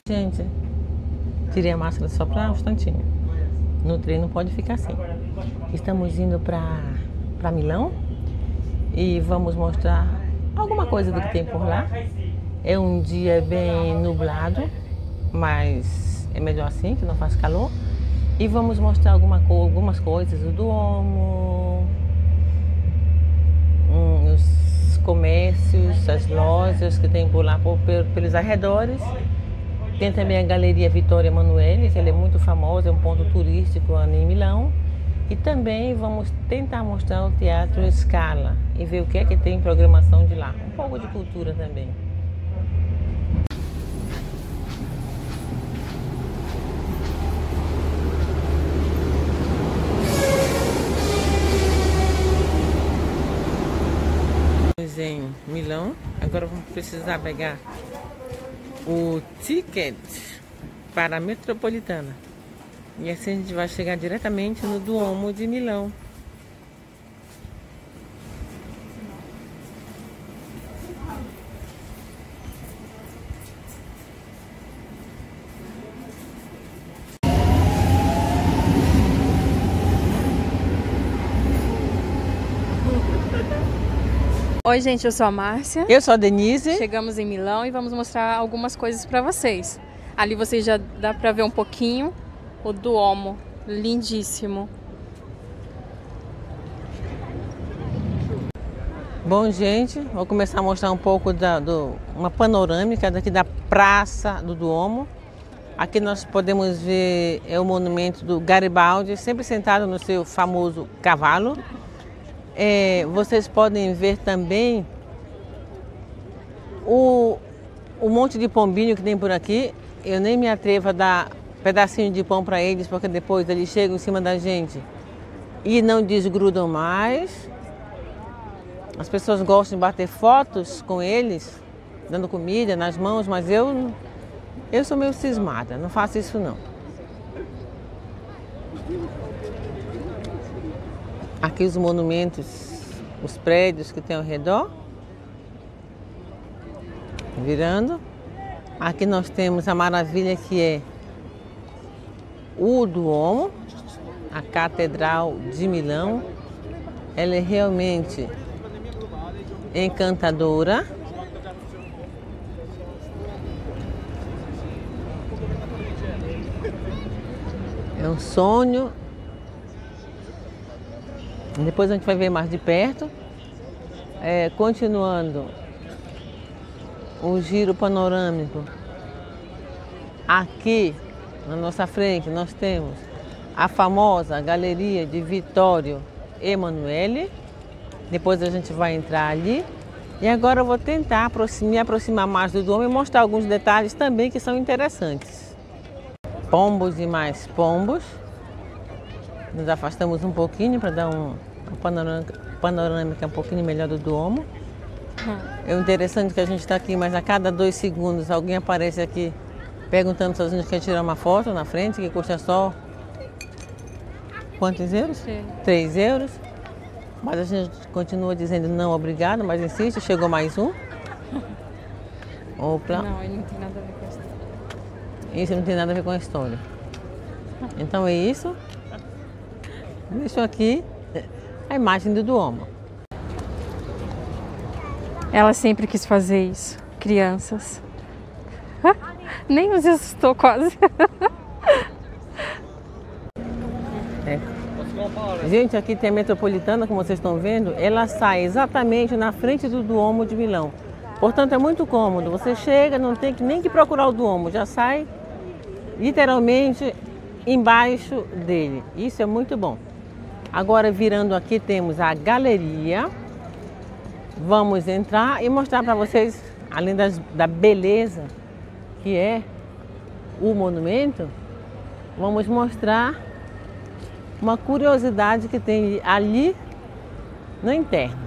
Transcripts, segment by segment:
Gente, tirei a máscara só para um instantinho. No trem não pode ficar assim. Estamos indo para Milão e vamos mostrar alguma coisa do que tem por lá. É um dia bem nublado, mas é melhor assim, que não faz calor. E vamos mostrar algumas coisas, o Duomo, os comércios, as lojas que tem por lá, pelos arredores. Tem também a Galeria Vittorio Emanuele, que ela é muito famosa, é um ponto turístico em Milão. E também vamos tentar mostrar o Teatro Scala e ver o que é que tem em programação de lá. Um pouco de cultura também. Estamos em Milão, agora vamos precisar pegar o ticket para a metropolitana. E assim a gente vai chegar diretamente no Duomo de Milão. Oi gente, eu sou a Márcia. Eu sou a Denise. Chegamos em Milão e vamos mostrar algumas coisas para vocês. Ali vocês já dá para ver um pouquinho o Duomo, lindíssimo. Bom, gente, vou começar a mostrar um pouco uma panorâmica daqui da Praça do Duomo. Aqui nós podemos ver o monumento do Garibaldi, sempre sentado no seu famoso cavalo. Vocês podem ver também o monte de pombinho que tem por aqui. Eu nem me atrevo a dar pedacinho de pão para eles, porque depois eles chegam em cima da gente e não desgrudam mais. As pessoas gostam de bater fotos com eles, dando comida nas mãos, mas eu sou meio cismada, não faço isso não. Aqui os monumentos, os prédios que tem ao redor. Virando. Aqui nós temos a maravilha que é o Duomo, a Catedral de Milão. Ela é realmente encantadora. É um sonho. Depois a gente vai ver mais de perto. Continuando o giro panorâmico. Aqui na nossa frente nós temos a famosa Galeria de Vittorio Emanuele. Depois a gente vai entrar ali. E agora eu vou tentar me aproximar mais do Duomo e mostrar alguns detalhes também que são interessantes. Pombos e mais pombos. Nos afastamos um pouquinho para dar uma panorâmica um pouquinho melhor do Duomo. É interessante que a gente está aqui, mas a cada 2 segundos alguém aparece aqui perguntando se a gente quer tirar uma foto na frente, que custa só quantos euros? 3 euros. Mas a gente continua dizendo não, obrigado, mas insiste, chegou mais um. Opa. Não, ele não tem nada a ver com a história. Isso não tem nada a ver com a história. Então é isso. Deixo aqui a imagem do Duomo. Ela sempre quis fazer isso, crianças. Nem nos assustou quase. Gente, aqui tem a metropolitana, como vocês estão vendo, ela sai exatamente na frente do Duomo de Milão. Portanto, é muito cômodo. Você chega, não tem nem que procurar o Duomo, já sai literalmente embaixo dele. Isso é muito bom. Agora, virando aqui, temos a galeria. Vamos entrar e mostrar para vocês, além da beleza que é o monumento, vamos mostrar uma curiosidade que tem ali no interno.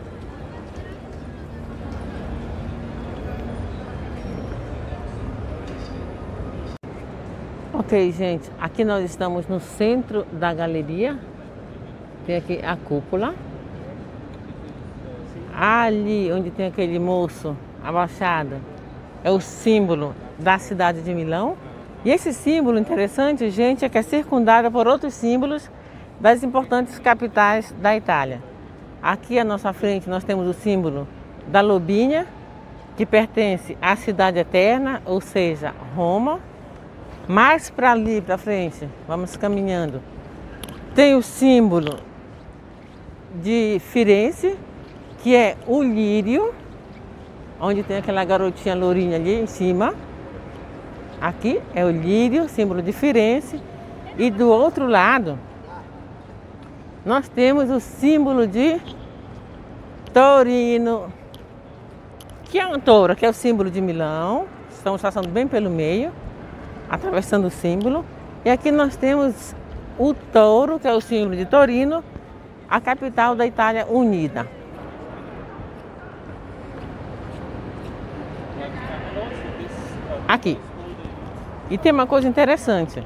Ok, gente, aqui nós estamos no centro da galeria. Tem aqui a cúpula. Ali onde tem aquele moço abaixado é o símbolo da cidade de Milão. E esse símbolo interessante, gente, é que é circundado por outros símbolos das importantes capitais da Itália. Aqui à nossa frente nós temos o símbolo da lobinha, que pertence à cidade eterna, ou seja, Roma. Mais para ali, para frente, vamos caminhando, tem o símbolo de Firenze, que é o lírio, onde tem aquela garotinha lourinha ali em cima. Aqui é o lírio, símbolo de Firenze. E do outro lado, nós temos o símbolo de Torino, que é um touro, que é o símbolo de Milão. Estamos passando bem pelo meio, atravessando o símbolo. E aqui nós temos o touro, que é o símbolo de Torino, a capital da Itália unida. Aqui. E tem uma coisa interessante.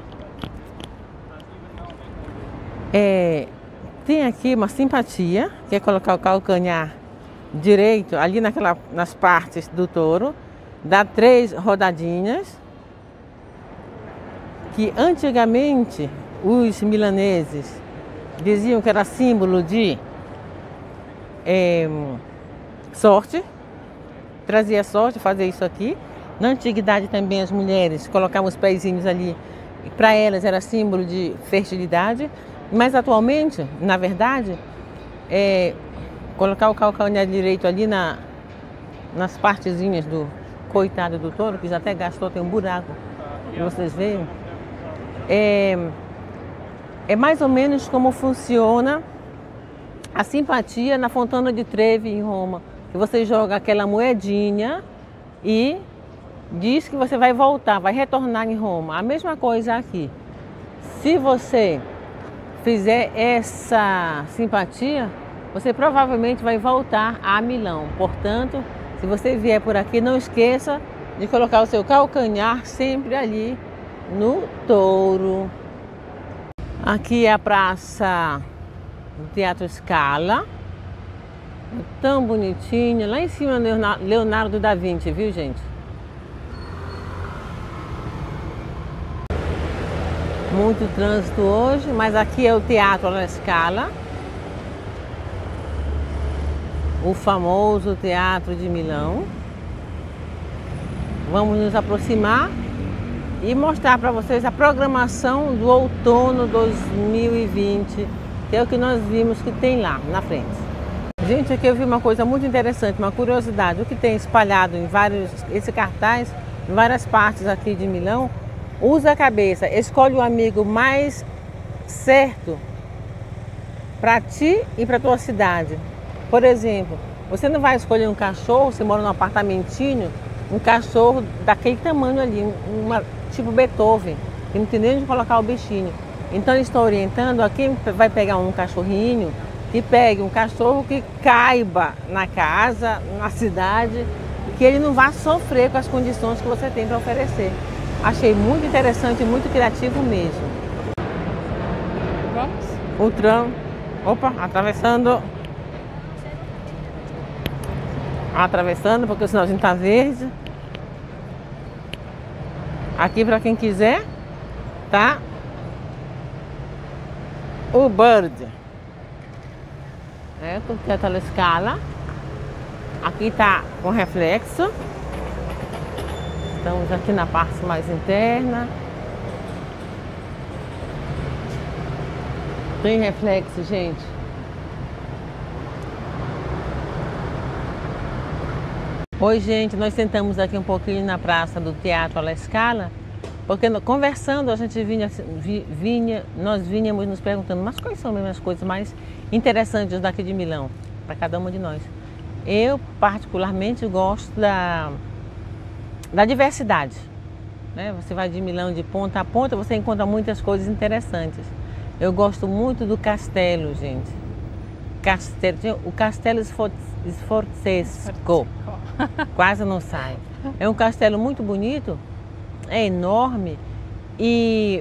Tem aqui uma simpatia, que é colocar o calcanhar direito ali nas partes do touro, dá 3 rodadinhas, que antigamente os milaneses diziam que era símbolo de sorte, trazia sorte fazer isso aqui. Na antiguidade também as mulheres colocavam os pezinhos ali, para elas era símbolo de fertilidade, mas atualmente, na verdade, colocar o calcanhar direito ali nas partezinhas do coitado do touro, que já até gastou, tem um buraco, que vocês veem, é mais ou menos como funciona a simpatia na Fontana di Trevi em Roma, que você joga aquela moedinha e diz que você vai voltar, vai retornar em Roma. A mesma coisa aqui. Se você fizer essa simpatia, você provavelmente vai voltar a Milão. Portanto, se você vier por aqui, não esqueça de colocar o seu calcanhar sempre ali no touro. Aqui é a praça do Teatro Scala. Tão bonitinha. Lá em cima, Leonardo da Vinci, viu, gente? Muito trânsito hoje, mas aqui é o Teatro alla Scala, o famoso Teatro de Milão. Vamos nos aproximar e mostrar para vocês a programação do outono 2020, que é o que nós vimos que tem lá na frente. Gente, aqui eu vi uma coisa muito interessante, uma curiosidade, o que tem espalhado em esse cartaz, em várias partes aqui de Milão. Usa a cabeça, escolhe o amigo mais certo para ti e para tua cidade. Por exemplo, você não vai escolher um cachorro, você mora num apartamentinho, um cachorro daquele tamanho ali, tipo Beethoven, que não tem nem onde colocar o bichinho. Então eu estou orientando a quem vai pegar um cachorrinho, que pegue um cachorro que caiba na casa, na cidade, e que ele não vá sofrer com as condições que você tem para oferecer. Achei muito interessante e muito criativo mesmo. Vamos? O tram, opa, atravessando, porque o sinalzinho está verde. Aqui para quem quiser, tá? O Bird. Com Teatro alla Scala. Aqui tá com reflexo. Estamos aqui na parte mais interna. Tem reflexo, gente. Oi, gente, nós sentamos aqui um pouquinho na praça do Teatro alla Scala, porque conversando a gente nós vinhamos nos perguntando, mas quais são mesmo as coisas mais interessantes daqui de Milão, para cada uma de nós. Eu particularmente gosto da diversidade, né? Você vai de Milão de ponta a ponta, você encontra muitas coisas interessantes. Eu gosto muito do castelo, gente. O Castelo Sforzesco. Quase não sai. É um castelo muito bonito, é enorme e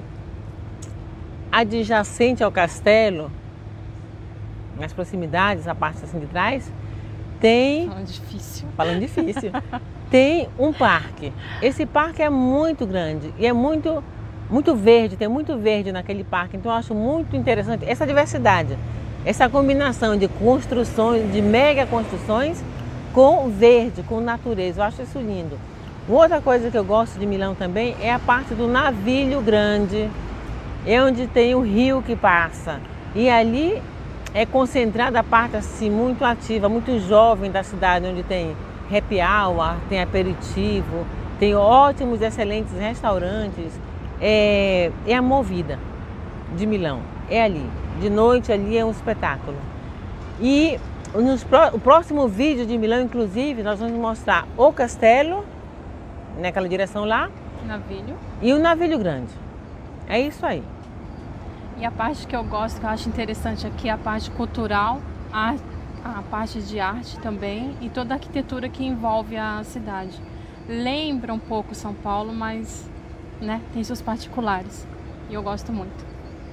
adjacente ao castelo, nas proximidades, a parte assim de trás, tem... Falando difícil. Tem um parque. Esse parque é muito grande e é muito verde, tem muito verde naquele parque. Então eu acho muito interessante essa diversidade, essa combinação de construções, de mega construções com verde, com natureza. Eu acho isso lindo. Outra coisa que eu gosto de Milão também é a parte do navio grande, é onde tem o rio que passa. E ali é concentrada a parte assim, muito ativa, muito jovem da cidade, onde tem happy hour, tem aperitivo, tem ótimos, excelentes restaurantes. É a Movida de Milão, é ali. De noite ali é um espetáculo. E o próximo vídeo de Milão, inclusive, nós vamos mostrar o castelo, naquela direção lá. Navio. E o navio grande. É isso aí. E a parte que eu gosto, que eu acho interessante aqui, é a parte cultural, a parte de arte também e toda a arquitetura que envolve a cidade. Lembra um pouco São Paulo, mas né, tem seus particulares. E eu gosto muito.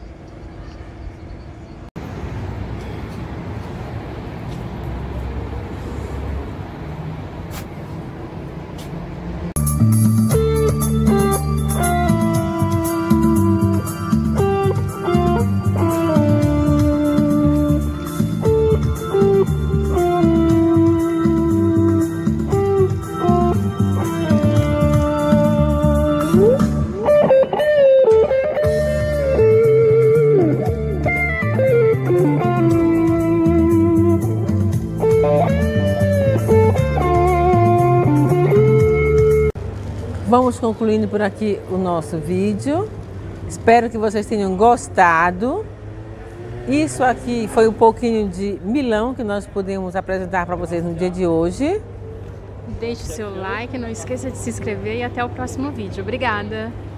Vamos concluindo por aqui o nosso vídeo. Espero que vocês tenham gostado. Isso aqui foi um pouquinho de Milão que nós podemos apresentar para vocês no dia de hoje. Deixe seu like, não esqueça de se inscrever e até o próximo vídeo. Obrigada!